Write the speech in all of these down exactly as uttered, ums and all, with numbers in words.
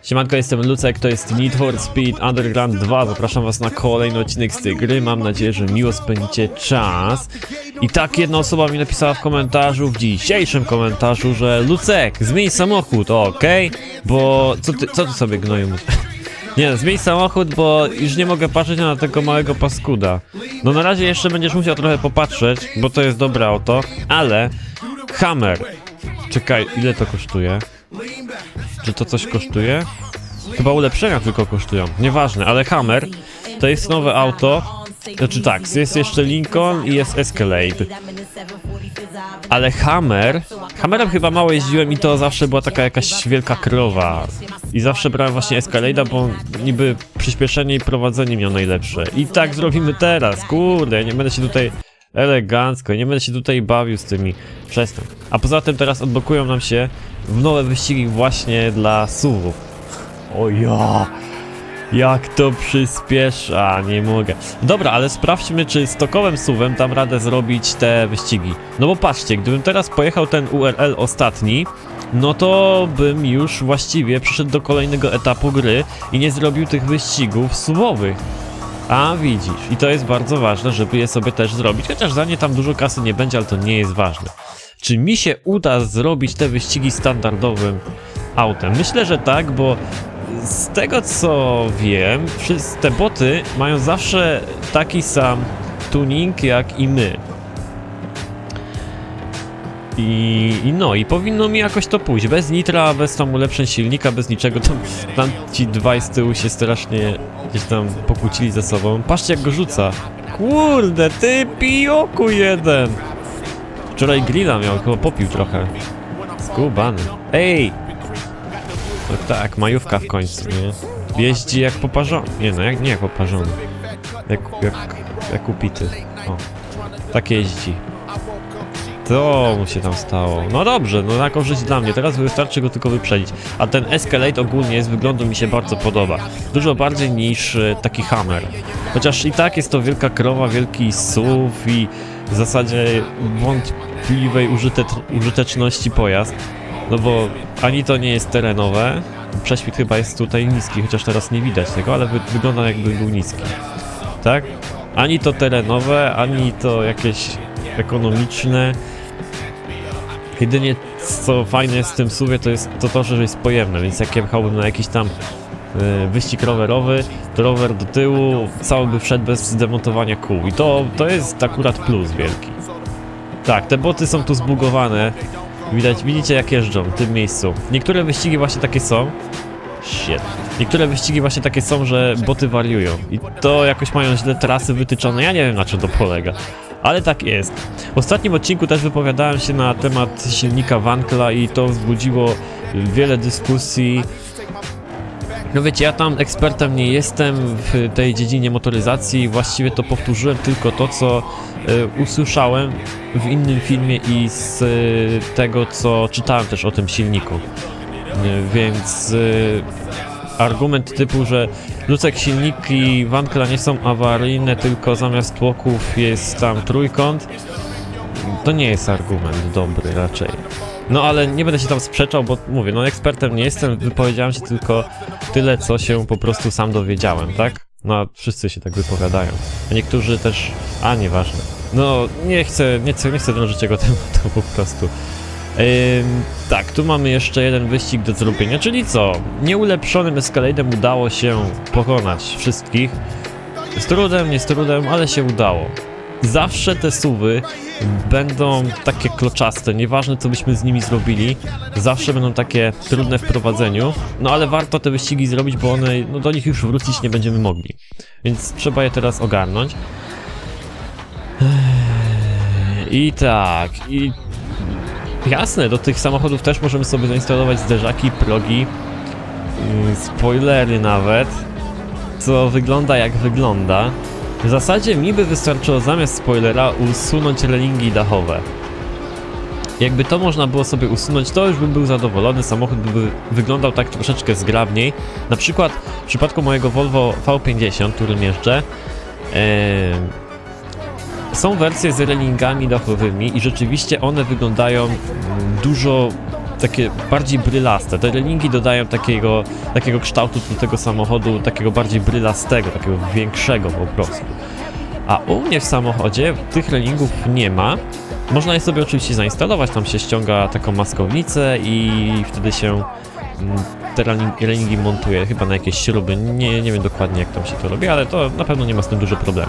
Siemanko, jestem Lucek, to jest Need for Speed Underground dwa. Zapraszam was na kolejny odcinek z tej gry. Mam nadzieję, że miło spędzicie czas. I tak jedna osoba mi napisała w komentarzu, w dzisiejszym komentarzu, że Lucek, zmień samochód, okej? Okay? Bo co ty, co ty sobie gnoju mówisz? Nie, zmień samochód, bo już nie mogę patrzeć na tego małego paskuda. No na razie jeszcze będziesz musiał trochę popatrzeć, bo to jest dobre auto, ale Hammer. Czekaj, ile to kosztuje? Czy to coś kosztuje? Chyba ulepszenia tylko kosztują. Nieważne, ale Hammer to jest nowe auto. Znaczy tak, jest jeszcze Lincoln i jest Escalade. Ale Hammer... Hammerem chyba mało jeździłem i to zawsze była taka jakaś wielka krowa. I zawsze brałem właśnie Escalade'a, bo niby przyspieszenie i prowadzenie miał najlepsze. I tak zrobimy teraz, kurde, nie będę się tutaj... Elegancko, nie będę się tutaj bawił z tymi. Przestań. A poza tym teraz odblokują nam się w nowe wyścigi właśnie dla S U V-ów. O ja! Jak to przyspiesza, nie mogę. Dobra, ale sprawdźmy, czy stokowym S U V-em dam radę zrobić te wyścigi. No bo patrzcie, gdybym teraz pojechał ten U R L ostatni, no to bym już właściwie przyszedł do kolejnego etapu gry i nie zrobił tych wyścigów S U V-owych. A widzisz, i to jest bardzo ważne, żeby je sobie też zrobić, chociaż za nie tam dużo kasy nie będzie, ale to nie jest ważne. Czy mi się uda zrobić te wyścigi standardowym autem? Myślę, że tak, bo z tego co wiem, te boty mają zawsze taki sam tuning jak i my. I, I no, i powinno mi jakoś to pójść, bez nitra, bez tam ulepszeń silnika, bez niczego, tam, tam ci dwaj z tyłu się strasznie gdzieś tam pokłócili ze sobą. Patrzcie jak go rzuca. Kurde, ty pijoku jeden! Wczoraj grilla miał, chyba popił trochę. Skubany. Ej! No tak, majówka w końcu, nie? Jeździ jak poparzony. Nie no, jak, nie jak poparzony. Jak, jak, jak upity. O, tak jeździ. To mu się tam stało. No dobrze, no na korzyść dla mnie. Teraz wystarczy go tylko wyprzedzić. A ten Escalade ogólnie z wyglądu mi się bardzo podoba. Dużo bardziej niż e, taki Hammer. Chociaż i tak jest to wielka krowa, wielki S U V i w zasadzie wątpliwej użyte użyteczności pojazd. No bo ani to nie jest terenowe. Prześwit chyba jest tutaj niski, chociaż teraz nie widać tego, ale wy wygląda jakby był niski. Tak? Ani to terenowe, ani to jakieś ekonomiczne. Jedynie co fajne jest w tym S U V-ie to jest to, to że jest pojemne, więc jak jechałbym na jakiś tam y, wyścig rowerowy, to rower do tyłu cały by wszedł bez zdemontowania kół i to, to jest akurat plus wielki. Tak, te boty są tu zbugowane. Widać, widzicie jak jeżdżą w tym miejscu. Niektóre wyścigi właśnie takie są. Shit. Niektóre wyścigi właśnie takie są, że boty wariują i to jakoś mają źle trasy wytyczone. Ja nie wiem na czym to polega. Ale tak jest. W ostatnim odcinku też wypowiadałem się na temat silnika Wankla i to wzbudziło wiele dyskusji. No wiecie, ja tam ekspertem nie jestem w tej dziedzinie motoryzacji. Właściwie to powtórzyłem tylko to, co y, usłyszałem w innym filmie i z y, tego, co czytałem też o tym silniku. Y, więc y, argument typu, że Lucek, silniki Wankla nie są awaryjne, tylko zamiast tłoków jest tam trójkąt, to nie jest argument dobry raczej. No ale nie będę się tam sprzeczał, bo mówię, no ekspertem nie jestem, wypowiedziałem się tylko tyle, co się po prostu sam dowiedziałem, tak? No a wszyscy się tak wypowiadają, a niektórzy też, a nieważne. No nie chcę, nie chcę, nie chcę drążyć tego tematu po prostu. Yy, tak, tu mamy jeszcze jeden wyścig do zrobienia, czyli co? Nieulepszonym Escalade'em udało się pokonać wszystkich. Z trudem, nie z trudem, ale się udało. Zawsze te S U V-y będą takie kloczaste, nieważne co byśmy z nimi zrobili, zawsze będą takie trudne w prowadzeniu, no ale warto te wyścigi zrobić, bo one, no do nich już wrócić nie będziemy mogli. Więc trzeba je teraz ogarnąć. I tak, i... Jasne, do tych samochodów też możemy sobie zainstalować zderzaki, progi, yy, spoilery nawet, co wygląda jak wygląda. W zasadzie mi by wystarczyło zamiast spoilera usunąć relingi dachowe. Jakby to można było sobie usunąć, to już bym był zadowolony, samochód by wyglądał tak troszeczkę zgrabniej. Na przykład w przypadku mojego Volvo V pięćdziesiąt, którym jeżdżę, yy, są wersje z relingami dachowymi i rzeczywiście one wyglądają dużo takie bardziej brylaste. Te relingi dodają takiego, takiego kształtu do tego samochodu, takiego bardziej brylastego, takiego większego po prostu. A u mnie w samochodzie tych relingów nie ma. Można je sobie oczywiście zainstalować, tam się ściąga taką maskownicę i wtedy się te relingi montuje, chyba na jakieś śruby, nie, nie wiem dokładnie jak tam się to robi, ale to na pewno nie ma z tym dużo problemu.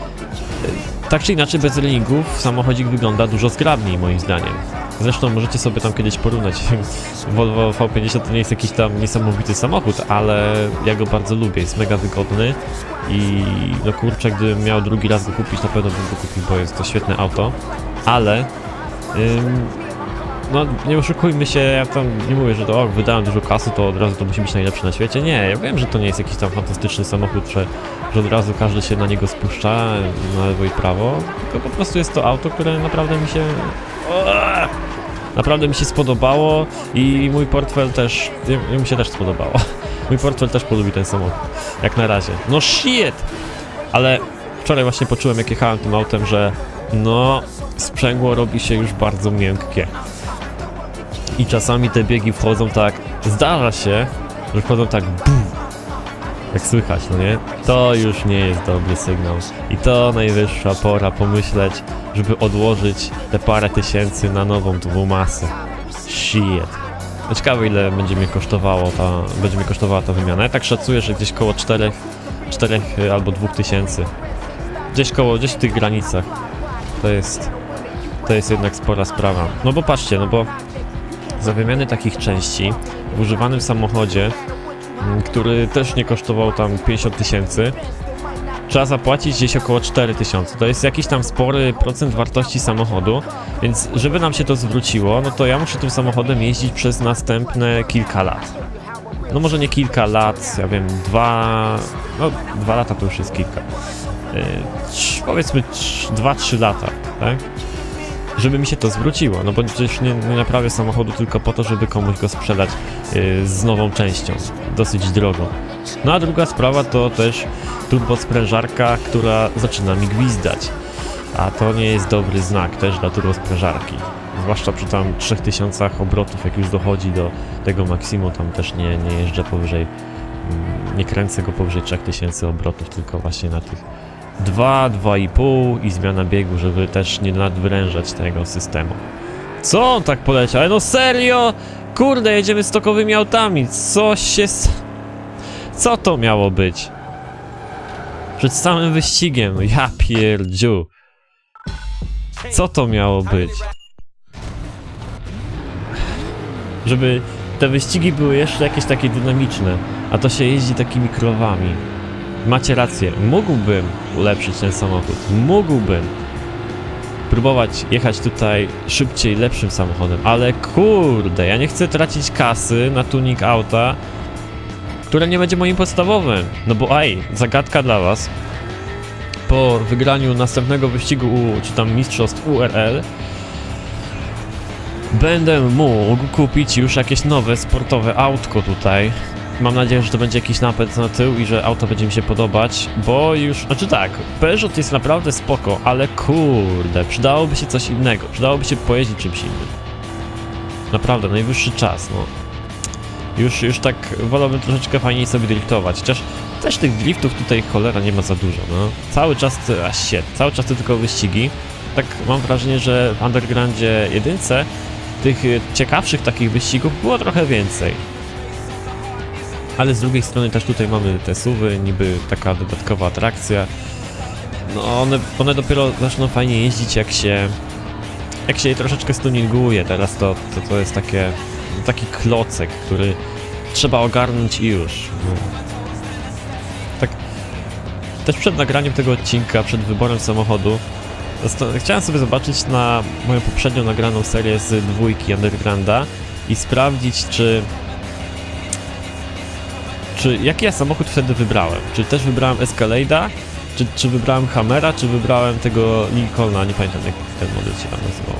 Tak czy inaczej bez relingów samochodzik wygląda dużo zgrabniej moim zdaniem. Zresztą możecie sobie tam kiedyś porównać. Volvo V pięćdziesiąt to nie jest jakiś tam niesamowity samochód, ale ja go bardzo lubię, jest mega wygodny i no kurczę, gdybym miał drugi raz go kupić, na pewno bym go kupił, bo jest to świetne auto, ale ym, no nie oszukujmy się, ja tam nie mówię, że to o, wydałem dużo kasy, to od razu to musi być najlepszy na świecie. Nie, ja wiem, że to nie jest jakiś tam fantastyczny samochód, że, że od razu każdy się na niego spuszcza na lewo i prawo, tylko po prostu jest to auto, które naprawdę mi się... Naprawdę mi się spodobało i mój portfel też, mi się też spodobało. Mój portfel też polubi ten samochód, jak na razie. No shit! Ale wczoraj właśnie poczułem, jak jechałem tym autem, że no, sprzęgło robi się już bardzo miękkie. I czasami te biegi wchodzą tak, zdarza się, że wchodzą tak bum, jak słychać, no nie? To już nie jest dobry sygnał. I to najwyższa pora pomyśleć, żeby odłożyć te parę tysięcy na nową dwumasę. Shit. No ciekawe, ile będzie mnie kosztowało ta, będzie mnie kosztowała ta wymiana. Ja tak szacuję, że gdzieś koło czterech, czterech albo dwóch tysięcy. Gdzieś koło, gdzieś w tych granicach. To jest, to jest jednak spora sprawa. No bo patrzcie, no bo za wymiany takich części w używanym samochodzie, który też nie kosztował tam pięćdziesiąt tysięcy, trzeba zapłacić gdzieś około cztery tysiące. To jest jakiś tam spory procent wartości samochodu, więc żeby nam się to zwróciło, no to ja muszę tym samochodem jeździć przez następne kilka lat. No może nie kilka lat, ja wiem, dwa... no dwa lata to już jest kilka. Yy, trz, powiedzmy dwa trzy lata, tak? Żeby mi się to zwróciło, no bo przecież nie, nie naprawię samochodu tylko po to, żeby komuś go sprzedać yy, z nową częścią, dosyć drogą. No a druga sprawa to też turbosprężarka, która zaczyna mi gwizdać, a to nie jest dobry znak też dla turbosprężarki, zwłaszcza przy tam trzech tysiącach obrotów, jak już dochodzi do tego maksimum, tam też nie, nie jeżdżę powyżej, nie kręcę go powyżej trzech tysięcy obrotów, tylko właśnie na tych dwa, dwa i pół i zmiana biegu, żeby też nie nadwyrężać tego systemu. Co on tak poleciał? Ale no serio? Kurde, jedziemy stokowymi autami, co się... Co to miało być? Przed samym wyścigiem, no ja pierdziu. Co to miało być? Żeby te wyścigi były jeszcze jakieś takie dynamiczne, a to się jeździ takimi krowami. Macie rację, mógłbym ulepszyć ten samochód, mógłbym próbować jechać tutaj szybciej, lepszym samochodem, ale kurde, ja nie chcę tracić kasy na tuning auta, które nie będzie moim podstawowym. No bo ej, zagadka dla was. Po wygraniu następnego wyścigu, U, czy tam mistrzostw U R L, będę mógł kupić już jakieś nowe sportowe autko tutaj. Mam nadzieję, że to będzie jakiś napęd na tył i że auto będzie mi się podobać, bo już, znaczy tak, Peugeot jest naprawdę spoko, ale kurde, przydałoby się coś innego, przydałoby się pojeździć czymś innym. Naprawdę, najwyższy czas, no. Już, już tak wolałbym troszeczkę fajniej sobie driftować, chociaż też tych driftów tutaj cholera nie ma za dużo, no. Cały czas, a shit, cały czas to tylko wyścigi. Tak mam wrażenie, że w Undergroundzie jedynce tych ciekawszych takich wyścigów było trochę więcej. Ale z drugiej strony też tutaj mamy te suwy, niby taka dodatkowa atrakcja. No one, one dopiero zaczną fajnie jeździć, jak się jak się je troszeczkę stuninguje. Teraz to, to, to jest takie, taki klocek, który trzeba ogarnąć i już. No. Tak też przed nagraniem tego odcinka, przed wyborem samochodu, chciałem sobie zobaczyć na moją poprzednią nagraną serię z dwójki Undergrounda i sprawdzić, czy Czy jaki ja samochód wtedy wybrałem? Czy też wybrałem Escalade'a? Czy, czy wybrałem Hammera? Czy wybrałem tego Lincolna? Nie pamiętam, jak ten model się tam nazywał.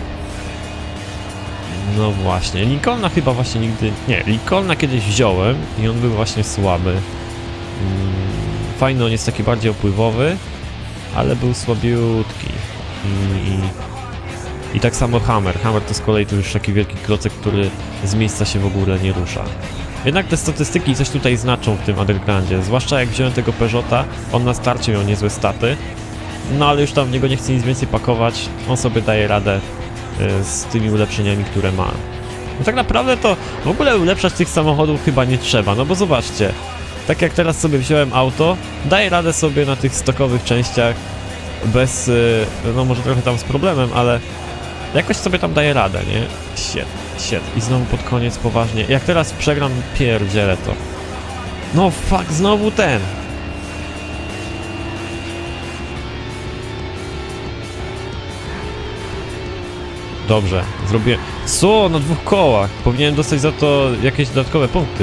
No właśnie, Lincolna chyba właśnie nigdy... Nie, Lincolna kiedyś wziąłem i on był właśnie słaby. Fajny, on jest taki bardziej opływowy, ale był słabiutki. I, I tak samo Hammer. Hammer to z kolei to już taki wielki klocek, który z miejsca się w ogóle nie rusza. Jednak te statystyki coś tutaj znaczą w tym Undergroundzie, zwłaszcza jak wziąłem tego Peugeota, on na starcie miał niezłe staty, no ale już tam w niego nie chcę nic więcej pakować, on sobie daje radę y, z tymi ulepszeniami, które ma. No tak naprawdę to w ogóle ulepszać tych samochodów chyba nie trzeba, no bo zobaczcie, tak jak teraz sobie wziąłem auto, daje radę sobie na tych stokowych częściach bez, y, no może trochę tam z problemem, ale jakoś sobie tam daje radę, nie? Shit, shit. I znowu pod koniec poważnie. Jak teraz przegram, pierdzielę to. No fuck, znowu ten. Dobrze, zrobię... Co? Na dwóch kołach. Powinienem dostać za to jakieś dodatkowe punkty.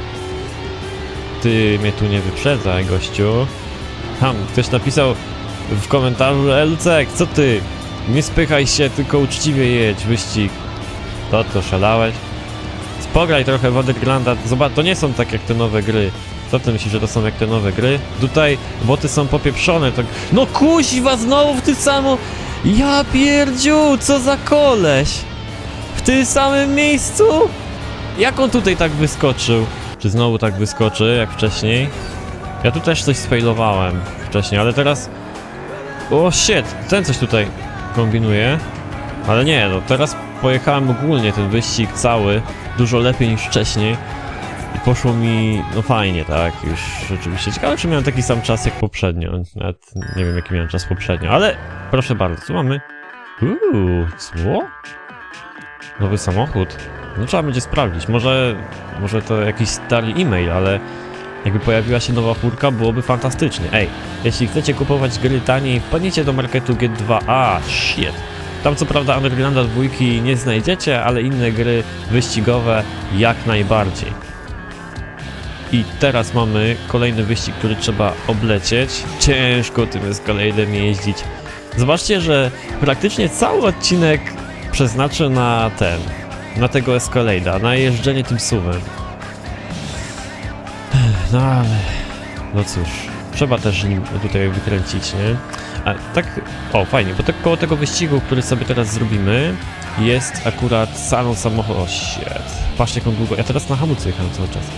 Ty mnie tu nie wyprzedzaj, gościu. Tam, ktoś napisał w komentarzu, e, Lucek, co ty? Nie spychaj się, tylko uczciwie jedź, wyścig. To to szalałeś. Pograj trochę w Undergrounda, zobacz, to nie są tak jak te nowe gry. Co ty myślisz, że to są jak te nowe gry? Tutaj boty są popieprzone, tak... No kuźwa, znowu w tym samym... Ja pierdziu, co za koleś! W tym samym miejscu? Jak on tutaj tak wyskoczył? Czy znowu tak wyskoczy, jak wcześniej? Ja tu też coś sfailowałem wcześniej, ale teraz... O shit, ten coś tutaj kombinuje. Ale nie, no teraz pojechałem ogólnie ten wyścig cały dużo lepiej niż wcześniej. I poszło mi, no fajnie, tak, już rzeczywiście. Ciekawe, czy miałem taki sam czas jak poprzednio. Nawet nie wiem, jaki miałem czas poprzednio, ale proszę bardzo, co mamy? Uuu, co? Nowy samochód. No trzeba będzie sprawdzić, może, może to jakiś stary e-mail, ale jakby pojawiła się nowa furka, byłoby fantastycznie. Ej, jeśli chcecie kupować gry taniej, wpadnijcie do marketu G dwa A, shit. Tam co prawda Undergrounda dwójki nie znajdziecie, ale inne gry wyścigowe jak najbardziej. I teraz mamy kolejny wyścig, który trzeba oblecieć. Ciężko tym Escalade'em jeździć. Zobaczcie, że praktycznie cały odcinek przeznaczę na ten, na tego Escalade'a, na jeżdżenie tym suwem. No ale, no cóż, trzeba też nim tutaj wykręcić, nie? A tak, o fajnie, bo tak koło tego wyścigu, który sobie teraz zrobimy, jest akurat salon samochodu. O shit, patrzcie jak on długo, ja teraz na hamulcu jechałem cały czas.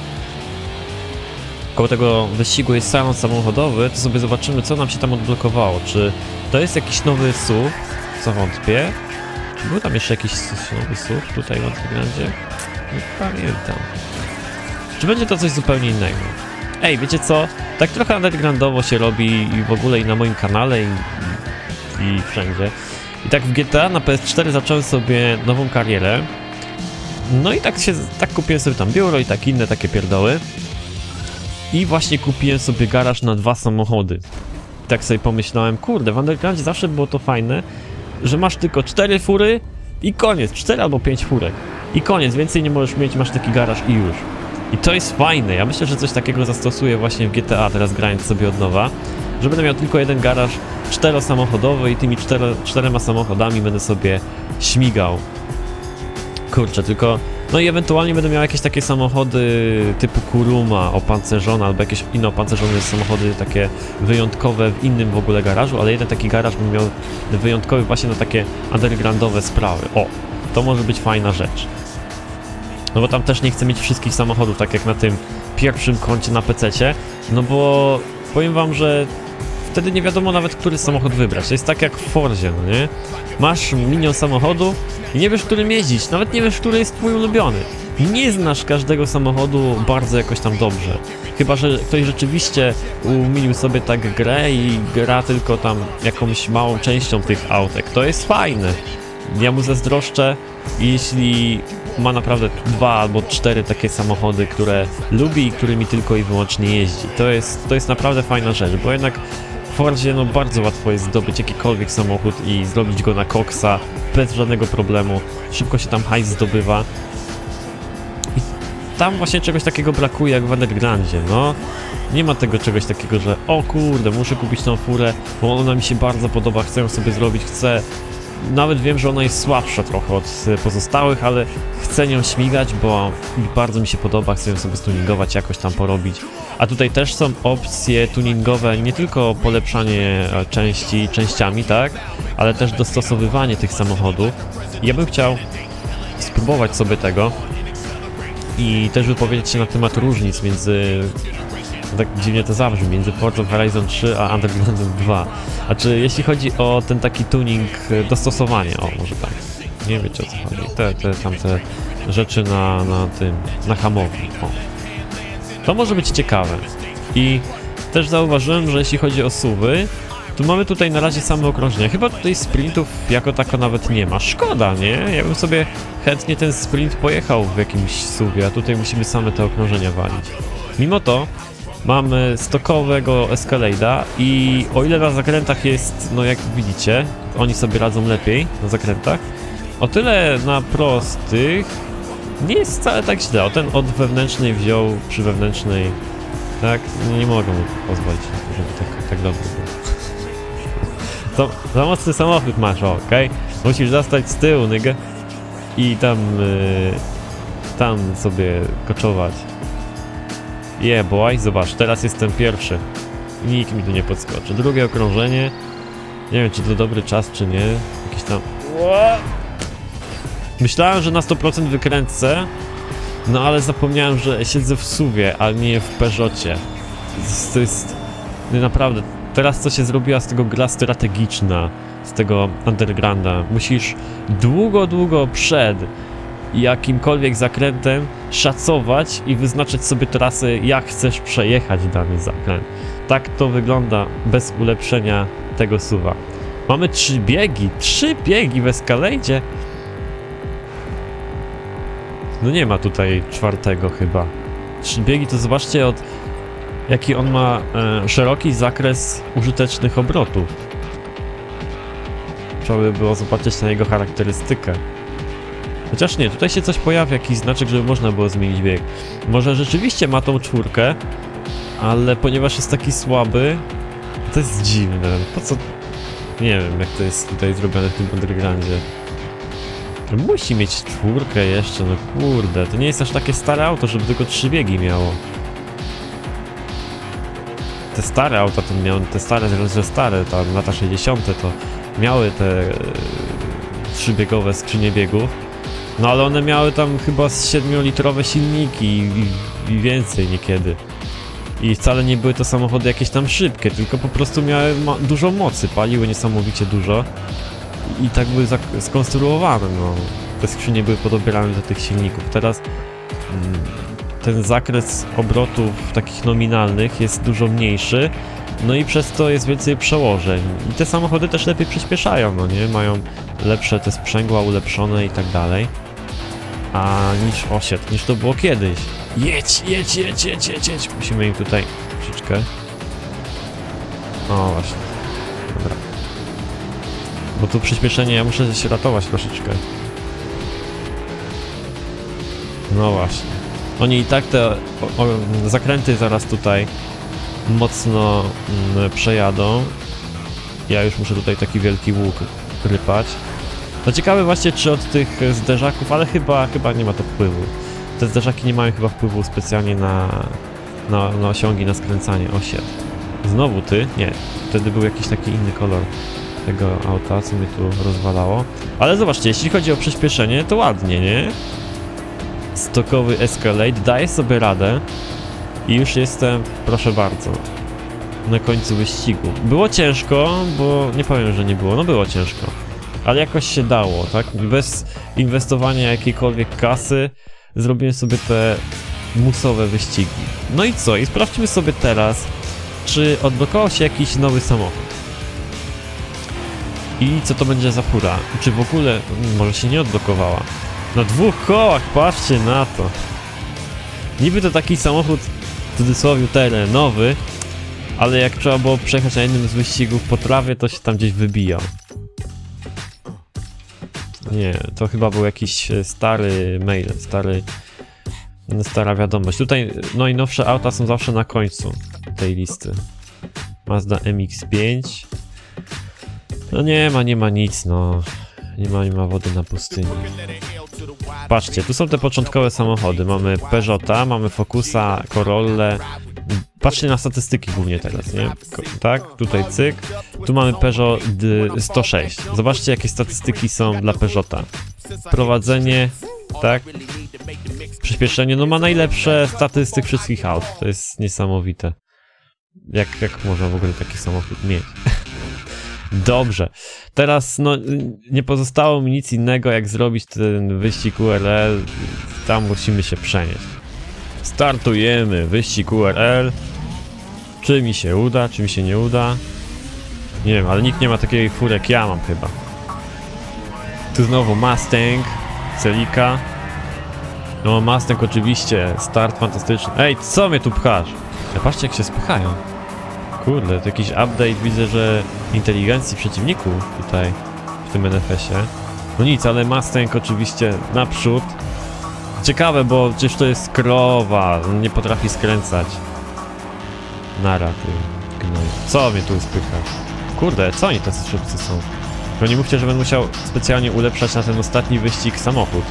Koło tego wyścigu jest salon samochodowy, to sobie zobaczymy, co nam się tam odblokowało. Czy to jest jakiś nowy S U V? Co wątpię. Czy był tam jeszcze jakiś nowy S U V tutaj w Undergroundzie? Nie pamiętam. Czy będzie to coś zupełnie innego? Ej, wiecie co? Tak trochę undergroundowo się robi i w ogóle i na moim kanale i, i, i wszędzie. I tak w G T A na P S cztery zacząłem sobie nową karierę. No i tak się, tak kupiłem sobie tam biuro i tak inne takie pierdoły. I właśnie kupiłem sobie garaż na dwa samochody. I tak sobie pomyślałem, kurde, w Undergroundzie zawsze było to fajne, że masz tylko cztery fury i koniec, cztery albo pięć furek. I koniec, więcej nie możesz mieć, masz taki garaż i już. I to jest fajne, ja myślę, że coś takiego zastosuję właśnie w G T A, teraz grając sobie od nowa, że będę miał tylko jeden garaż czterosamochodowy i tymi cztero, czterema samochodami będę sobie śmigał. Kurczę, tylko... No i ewentualnie będę miał jakieś takie samochody typu Kuruma, opancerzone, albo jakieś inne opancerzone samochody takie wyjątkowe w innym w ogóle garażu, ale jeden taki garaż bym miał wyjątkowy właśnie na takie undergroundowe sprawy. O, to może być fajna rzecz. No bo tam też nie chcę mieć wszystkich samochodów, tak jak na tym pierwszym koncie na pececie, no bo powiem wam, że wtedy nie wiadomo nawet, który samochód wybrać. To jest tak jak w Forzie, no nie? Masz milion samochodu i nie wiesz, którym jeździć, nawet nie wiesz, który jest twój ulubiony. Nie znasz każdego samochodu bardzo jakoś tam dobrze. Chyba że ktoś rzeczywiście umilił sobie tak grę i gra tylko tam jakąś małą częścią tych autek. To jest fajne. Ja mu zazdroszczę, jeśli ma naprawdę dwa albo cztery takie samochody, które lubi i którymi tylko i wyłącznie jeździ. To jest, to jest naprawdę fajna rzecz, bo jednak w Fordzie no bardzo łatwo jest zdobyć jakikolwiek samochód i zrobić go na koksa bez żadnego problemu. Szybko się tam hajs zdobywa. I tam właśnie czegoś takiego brakuje jak w Undergroundzie, no. Nie ma tego czegoś takiego, że o kurde, muszę kupić tą furę, bo ona mi się bardzo podoba, chcę ją sobie zrobić, chcę... Nawet wiem, że ona jest słabsza trochę od pozostałych, ale chcę nią śmigać, bo bardzo mi się podoba, chcę ją sobie stuningować, jakoś tam porobić. A tutaj też są opcje tuningowe, nie tylko polepszanie części częściami, tak? ale też dostosowywanie tych samochodów. Ja bym chciał spróbować sobie tego i też wypowiedzieć się na temat różnic między, tak dziwnie to zabrzmi, między Forza Horizon trzy a Undergroundem dwa. A czy jeśli chodzi o ten taki tuning, dostosowanie, o może tak, nie wiecie o co chodzi, te, te tamte rzeczy na, na tym, na hamowni, o. To może być ciekawe. I też zauważyłem, że jeśli chodzi o suwy, to mamy tutaj na razie same okrążenia. Chyba tutaj sprintów jako tako nawet nie ma. Szkoda, nie? Ja bym sobie chętnie ten sprint pojechał w jakimś suwie, a tutaj musimy same te okrążenia walić. Mimo to mamy stokowego Escalade'a i o ile na zakrętach jest, no jak widzicie, oni sobie radzą lepiej na zakrętach, o tyle na prostych nie jest wcale tak źle. O, ten od wewnętrznej wziął przy wewnętrznej, tak? Nie mogę mu pozwolić, żeby tak, tak dobrze było. To za mocny samochód masz, okej? Okay? Musisz zostać z tyłu, nigga. I tam, yy, tam sobie koczować. Yeah, boy, zobacz, teraz jestem pierwszy. Nikt mi tu nie podskoczy. Drugie okrążenie. Nie wiem, czy to dobry czas, czy nie. Jakiś tam... Myślałem, że na sto procent wykręcę, no ale zapomniałem, że siedzę w suwie, a nie w Peugeocie. To jest... Naprawdę, teraz co się zrobiła z tego gra strategiczna, z tego Undergrounda. Musisz długo, długo przed jakimkolwiek zakrętem szacować i wyznaczyć sobie trasę, jak chcesz przejechać dany zakręt. Tak to wygląda bez ulepszenia tego suwa. Mamy trzy biegi, trzy biegi w Escalade'zie. No nie ma tutaj czwartego chyba. Trzy biegi to zobaczcie od jaki on ma e, szeroki zakres użytecznych obrotów. Trzeba by było zobaczyć na jego charakterystykę. Chociaż nie, tutaj się coś pojawia, jakiś znaczek, żeby można było zmienić bieg. Może rzeczywiście ma tą czwórkę, ale ponieważ jest taki słaby, to jest dziwne. Po co? Nie wiem, jak to jest tutaj zrobione w tym Undergroundzie. Musi mieć czwórkę jeszcze, no kurde. To nie jest aż takie stare auto, żeby tylko trzy biegi miało. Te stare auta to miały, te stare, że stare, tam lata sześćdziesiąte to miały te e, trzybiegowe skrzynie biegów. No ale one miały tam chyba siedmiolitrowe silniki i, i, i więcej niekiedy. I wcale nie były to samochody jakieś tam szybkie, tylko po prostu miały ma dużo mocy, paliły niesamowicie dużo. I tak były skonstruowane, no. Te skrzynie były podobierane do tych silników. Teraz mm, ten zakres obrotów takich nominalnych jest dużo mniejszy, no i przez to jest więcej przełożeń. I te samochody też lepiej przyspieszają, no nie? Mają lepsze te sprzęgła ulepszone i tak dalej. A niż osiad, niż to było kiedyś. Jedź, jedź, jedź, jedź, jedź, jedź. Musimy im tutaj troszeczkę. O właśnie. Dobra. Bo tu przyspieszenie, ja muszę się ratować troszeczkę. No właśnie. Oni i tak te o, o, zakręty zaraz tutaj mocno mm, przejadą. Ja już muszę tutaj taki wielki łuk rypać. No ciekawe właśnie, czy od tych zderzaków, ale chyba, chyba nie ma to wpływu. Te zderzaki nie mają chyba wpływu specjalnie na, na, na osiągi, na skręcanie. Osiad. Znowu ty? Nie. Wtedy był jakiś taki inny kolor tego auta, co mnie tu rozwalało. Ale zobaczcie, jeśli chodzi o przyspieszenie, to ładnie, nie? Stokowy Escalade daje sobie radę i już jestem, proszę bardzo, na końcu wyścigu. Było ciężko, bo nie powiem, że nie było, no było ciężko. Ale jakoś się dało, tak? Bez inwestowania jakiejkolwiek kasy zrobiłem sobie te musowe wyścigi. No i co? I sprawdźmy sobie teraz, czy odblokował się jakiś nowy samochód. I co to będzie za fura? Czy w ogóle może się nie odblokowała? Na dwóch kołach, patrzcie na to. Niby to taki samochód, w cudzysłowie terenowy, ale jak trzeba było przejechać na jednym z wyścigów po trawie, to się tam gdzieś wybijał. Nie, to chyba był jakiś stary mail, stary, stara wiadomość. Tutaj najnowsze auta są zawsze na końcu tej listy. Mazda M X pięć. No nie ma, nie ma nic, no. Nie ma, nie ma wody na pustyni. Patrzcie, tu są te początkowe samochody. Mamy Peugeota, mamy Focusa, Corollę, Patrzcie na statystyki głównie teraz, nie? Tak, tutaj cyk. Tu mamy Peugeot sto sześć. Zobaczcie, jakie statystyki są dla Peugeota. Prowadzenie, tak? Przyspieszenie, no ma najlepsze statystyk wszystkich aut. To jest niesamowite. Jak, jak można w ogóle taki samochód mieć? Dobrze. Teraz, no, nie pozostało mi nic innego, jak zrobić ten wyścig U R L. Tam musimy się przenieść. Startujemy, wyścig U R L. Czy mi się uda, czy mi się nie uda? Nie wiem, ale nikt nie ma takiej fury jak ja mam chyba. Tu znowu Mustang, Celica. No Mustang oczywiście, start fantastyczny. Ej, co mnie tu pchasz? Ja patrzcie, jak się spychają. Kurde, to jakiś update, widzę, że inteligencji przeciwników tutaj w tym N F S-ie. No nic, ale Mustang oczywiście naprzód. Ciekawe, bo przecież to jest krowa, nie potrafi skręcać. Nara, ty gnoj. Co mnie tu spycha? Kurde, co oni tacy szybcy są? No nie mówcie, że będę musiał specjalnie ulepszać na ten ostatni wyścig samochód.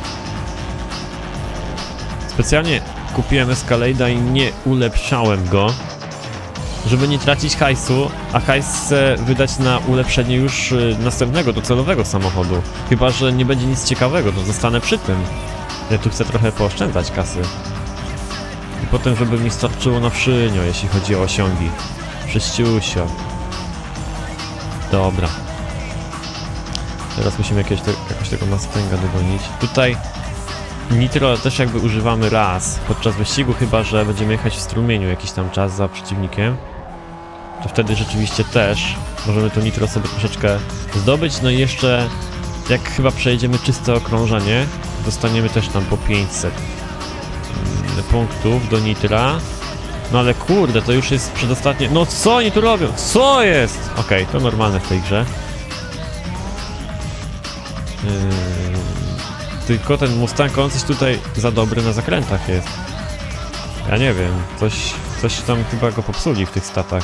Specjalnie kupiłem Escalade'a i nie ulepszałem go, żeby nie tracić hajsu, a hajs chcę wydać na ulepszenie już następnego, docelowego samochodu. Chyba że nie będzie nic ciekawego, to zostanę przy tym. Ja tu chcę trochę pooszczędzać kasy. I potem, żeby mi starczyło na wszynio, jeśli chodzi o osiągi. Sześciusio. Dobra. Teraz musimy jakiegoś, te, jakoś tego Mustanga dogonić. Tutaj nitro też jakby używamy raz podczas wyścigu, chyba że będziemy jechać w strumieniu jakiś tam czas za przeciwnikiem. To wtedy rzeczywiście też możemy to nitro sobie troszeczkę zdobyć. No i jeszcze jak chyba przejedziemy czyste okrążenie, dostaniemy też tam po pięćset punktów do nitra. No ale kurde, to już jest przedostatnie. No co oni tu robią? Co jest? Okej, okay, to normalne w tej grze. Yy... Tylko ten Mustang, on coś tutaj za dobry na zakrętach jest. Ja nie wiem, coś, coś tam chyba go popsuli w tych statach.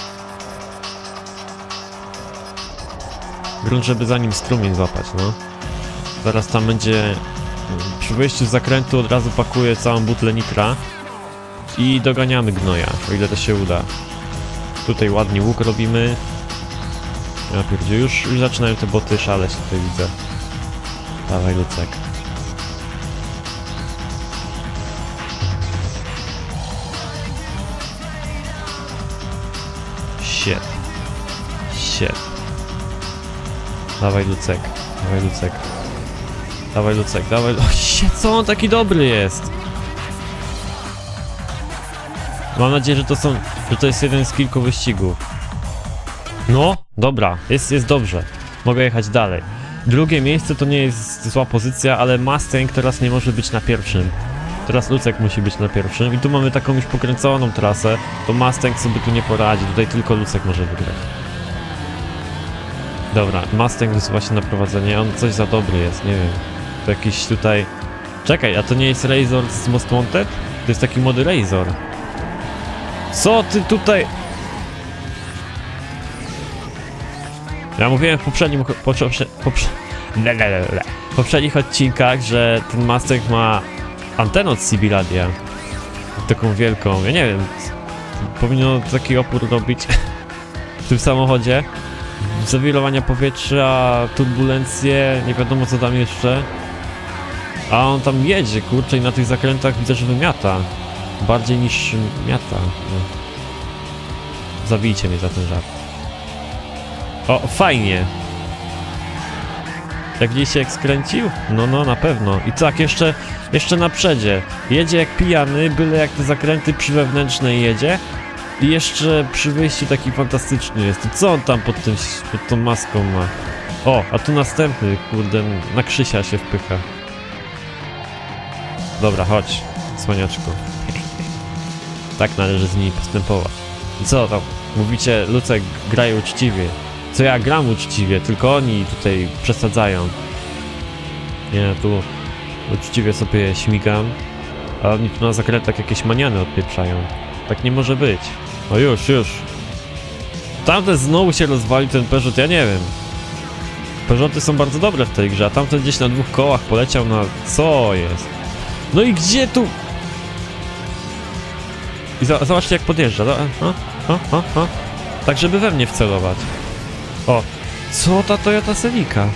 Grunt, żeby za nim strumień złapać, no. Zaraz tam będzie... Przy wyjściu z zakrętu od razu pakuję całą butlę nitra. I doganiamy gnoja, o ile to się uda. Tutaj ładnie łuk robimy. Ja pierdzie, już, już zaczynają te boty szaleć, tutaj widzę. Dawaj, Lucek. Shit. Shit. Dawaj, Lucek. Dawaj, Lucek. Dawaj, Lucek, dawaj. O, shit, co on taki dobry jest? Mam nadzieję, że to są, że to jest jeden z kilku wyścigów. No, dobra, jest, jest dobrze. Mogę jechać dalej. Drugie miejsce to nie jest zła pozycja, ale Mustang teraz nie może być na pierwszym. Teraz Lucek musi być na pierwszym i tu mamy taką już pokręconą trasę, to Mustang sobie tu nie poradzi, tutaj tylko Lucek może wygrać. Dobra, Mustang wysuwa się na prowadzenie, on coś za dobry jest, nie wiem. To jakiś tutaj... Czekaj, a to nie jest Razor z Most Wanted? To jest taki młody Razor. Co ty tutaj... Ja mówiłem w poprzednim... Poprze, poprze, le, le, le, le. W poprzednich odcinkach, że ten Mustang ma antenę od C B radia. Taką wielką, ja nie wiem. Powinno taki opór robić w tym samochodzie. Zawirowania powietrza, turbulencje, nie wiadomo co tam jeszcze. A on tam jedzie, kurczę, i na tych zakrętach widzę, że wymiata. Bardziej niż miata. No. Zabijcie mnie za ten żart. O, fajnie. Jak widzieliście, jak skręcił? No, no, na pewno. I tak, jeszcze, jeszcze na przedzie. Jedzie jak pijany, byle jak te zakręty przy wewnętrznej jedzie. I jeszcze przy wyjściu taki fantastyczny jest. To co on tam pod, tym, pod tą maską ma? O, a tu następny, kurde, na Krzysia się wpycha. Dobra, chodź, słoniaczku. Tak należy z nimi postępować. I co tam? Mówicie, Lucek graje uczciwie. Co ja gram uczciwie, tylko oni tutaj przesadzają. Ja tu uczciwie sobie śmigam, a oni tu na zakrętach jakieś maniany odpieprzają. Tak nie może być. O już, już. Tamten znowu się rozwalił ten Peugeot, ja nie wiem. Peugeoty są bardzo dobre w tej grze, a tamten gdzieś na dwóch kołach poleciał na... Co jest? No i gdzie tu... I za zobaczcie jak podjeżdża. O, o, o, o. Tak, żeby we mnie wcelować. O, co ta Toyota Celica?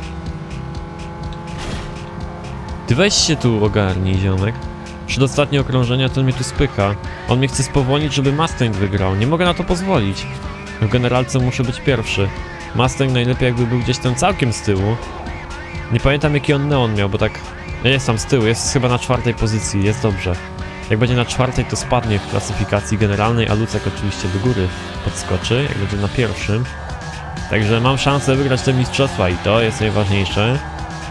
Ty weź się tu ogarnij, ziomek. Przedostatnie okrążenia to on mnie tu spycha. On mnie chce spowolnić, żeby Mustang wygrał. Nie mogę na to pozwolić. W generalce muszę być pierwszy. Mustang najlepiej jakby był gdzieś tam całkiem z tyłu. Nie pamiętam jaki on neon miał, bo tak... Jest tam z tyłu, jest chyba na czwartej pozycji, jest dobrze. Jak będzie na czwartej, to spadnie w klasyfikacji generalnej, a Lucek oczywiście do góry podskoczy, jak będzie na pierwszym. Także mam szansę wygrać te mistrzostwa i to jest najważniejsze.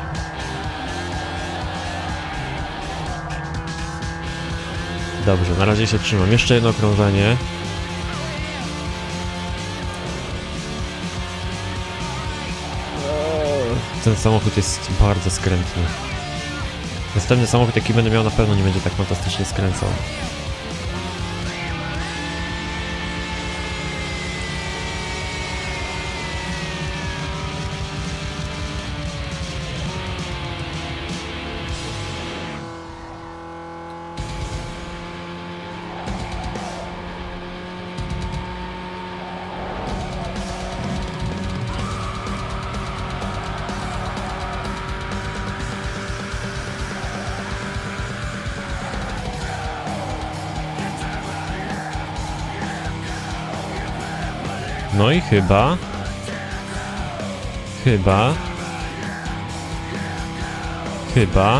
Dobrze, na razie się trzymam. Jeszcze jedno okrążenie. Ten samochód jest bardzo skrętny. Następny samochód jaki będę miał na pewno nie będzie tak fantastycznie skręcał. No i chyba... Chyba... Chyba...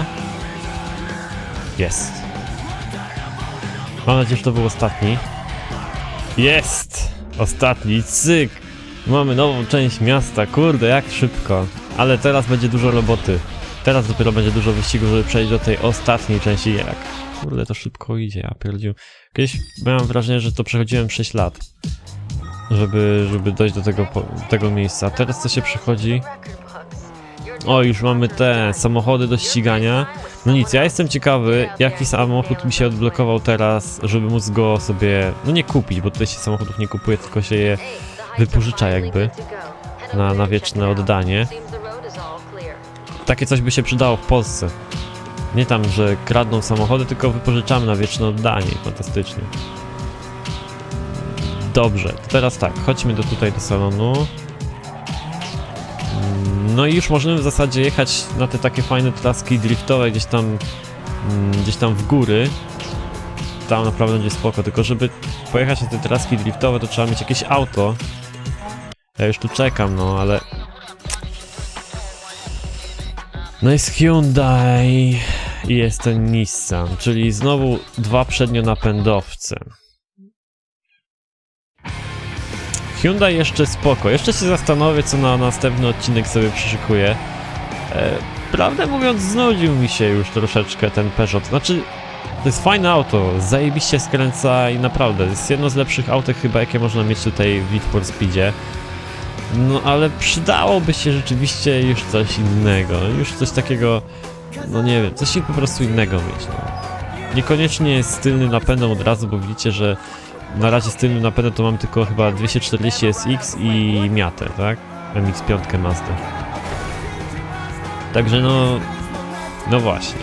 Jest. Mam nadzieję, że to był ostatni. Jest! Ostatni, cyk! Mamy nową część miasta, kurde, jak szybko. Ale teraz będzie dużo roboty. Teraz dopiero będzie dużo wyścigów, żeby przejść do tej ostatniej części. Jak? Kurde, to szybko idzie, ja pierdził. Kiedyś miałem wrażenie, że to przechodziłem sześć lat. Żeby, żeby dojść do tego, tego miejsca. A teraz co się przychodzi? O, już mamy te samochody do ścigania. No nic, ja jestem ciekawy, jaki samochód mi się odblokował teraz, żeby móc go sobie, no nie kupić, bo tutaj się samochodów nie kupuje, tylko się je wypożycza jakby na, na wieczne oddanie. Takie coś by się przydało w Polsce. Nie tam, że kradną samochody, tylko wypożyczamy na wieczne oddanie. Fantastycznie. Dobrze, to teraz tak, chodźmy do tutaj do salonu. No i już możemy w zasadzie jechać na te takie fajne traski driftowe gdzieś tam, gdzieś tam w góry. Tam naprawdę będzie spoko, tylko żeby pojechać na te traski driftowe, to trzeba mieć jakieś auto. Ja już tu czekam, no ale... No jest Hyundai i jest ten Nissan, czyli znowu dwa przednionapędowce. Hyundai jeszcze spoko, jeszcze się zastanowię, co na następny odcinek sobie przyszykuję. E, prawdę mówiąc, znudził mi się już troszeczkę ten Peugeot. Znaczy, to jest fajne auto, zajebiście skręca i naprawdę, jest jedno z lepszych autek chyba, jakie można mieć tutaj w Need for Speedzie. No ale przydałoby się rzeczywiście już coś innego, już coś takiego, no nie wiem, coś po prostu innego mieć. No. Niekoniecznie z tylnym napędem od razu, bo widzicie, że na razie z tylnym napędem to mam tylko chyba dwieście czterdzieści S X i Miatę, tak? M X pięć Mazda. Także no... No właśnie.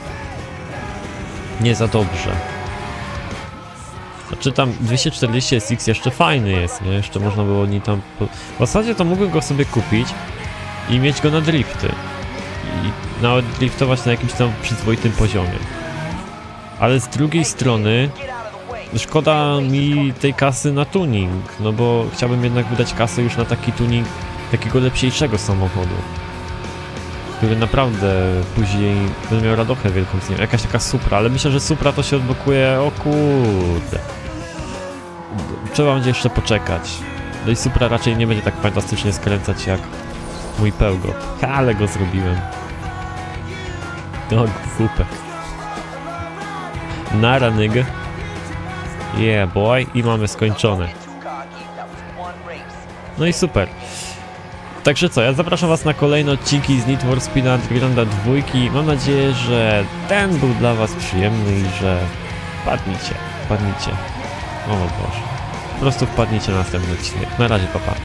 Nie za dobrze. Znaczy tam dwieście czterdzieści S X jeszcze fajny jest, nie? Jeszcze można było nie tam... W zasadzie to mógłbym go sobie kupić i mieć go na drifty. I nawet driftować na jakimś tam przyzwoitym poziomie. Ale z drugiej strony... Szkoda mi tej kasy na tuning, no bo chciałbym jednak wydać kasę już na taki tuning takiego lepszego samochodu, który naprawdę później będę miał radochę wielką z nim. Jakaś taka Supra, ale myślę, że Supra to się odblokuje, o kurde. Trzeba będzie jeszcze poczekać. No i Supra raczej nie będzie tak fantastycznie skręcać jak mój Peugeot. Ale go zrobiłem. O, głupek. Nara, nigga. Yeah boy, i mamy skończone. No i super. Także co, ja zapraszam was na kolejne odcinki z Need for Speed Undergrounda dwa. Mam nadzieję, że ten był dla was przyjemny i że wpadnijcie, wpadnijcie. O Boże. Po prostu wpadnijcie na następny odcinek. Na razie, pa pa.